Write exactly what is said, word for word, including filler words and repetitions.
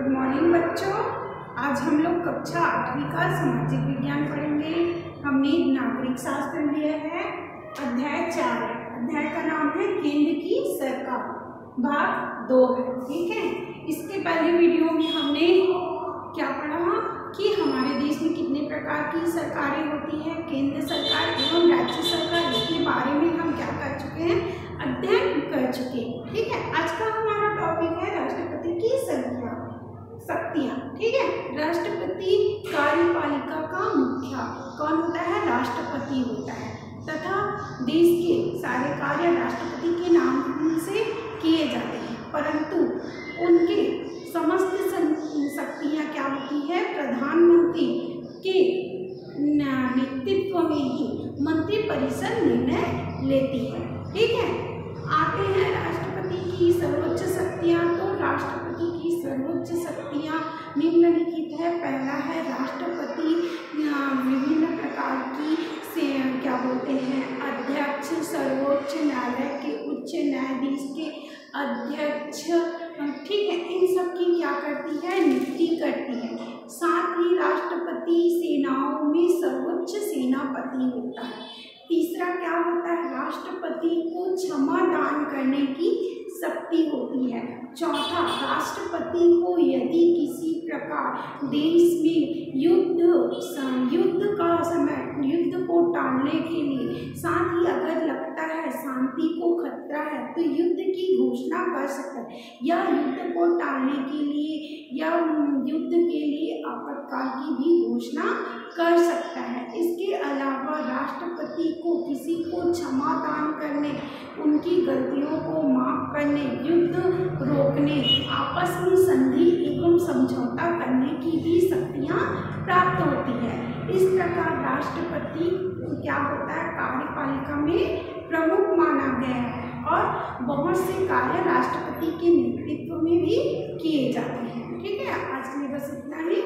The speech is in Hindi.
गुड मॉर्निंग बच्चों। आज हम लोग कक्षा आठवीं का सामाजिक विज्ञान पढ़ेंगे। हमने नागरिक शास्त्र लिया है, अध्याय चार है। अध्याय का नाम है केंद्र की सरकार, भाग दो है। ठीक है, इसके पहले वीडियो में हमने क्या पढ़ा कि हमारे देश में कितने प्रकार की सरकारें होती हैं, केंद्र सरकार एवं राज्य सरकार, इसके बारे में हम क्या कर चुके हैं, अध्ययन कर चुके हैं। ठीक है, आज का हमारा टॉपिक है राष्ट्रपति की संख्या शक्तियाँ। ठीक है, राष्ट्रपति कार्यपालिका का मुखिया कौन होता है? राष्ट्रपति होता है, तथा देश के सारे कार्य राष्ट्रपति के नाम से किए जाते हैं, परंतु उनके समस्त शक्तियाँ क्या होती है? प्रधानमंत्री के नेतृत्व में ही मंत्रिपरिषद निर्णय लेती है। ठीक है, आते हैं राष्ट्रपति की सर्वोच्च शक्तियाँ। तो राष्ट्रपति की सर्वोच्च शक्तियाँ निम्नलिखित है। पहला है राष्ट्रपति विभिन्न प्रकार की से क्या बोलते हैं अध्यक्ष, सर्वोच्च न्यायालय के उच्च न्यायाधीश के अध्यक्ष। ठीक है, इन सब की क्या करती है? नियुक्ति करती है। साथ ही राष्ट्रपति सेनाओं में सर्वोच्च सेनापति होता है। तीसरा क्या होता है? राष्ट्रपति को क्षमा दान करने की शक्ति होती है। चौथा, राष्ट्रपति को यदि किसी प्रकार देश में युद्ध युद्ध का समय युद्ध को टालने के लिए, साथ ही अगर लगता है शांति को खतरा है तो युद्ध की घोषणा कर सकता है, या युद्ध को टालने के लिए या युद्ध के लिए आपातकाल की भी घोषणा कर सकता है। इसके अलावा राष्ट्रपति को किसी को क्षमा दान करने, उनकी गलतियों को माफ करने, युद्ध रोकने, आपस में संधि एवं समझौता करने की भी शक्तियाँ प्राप्त होती है। इस प्रकार राष्ट्रपति क्या होता है? कार्यपालिका में प्रमुख माना गया है और बहुत से कार्य राष्ट्रपति के नेतृत्व में भी किए जाते हैं। ठीक है, आज के लिए बस इतना ही।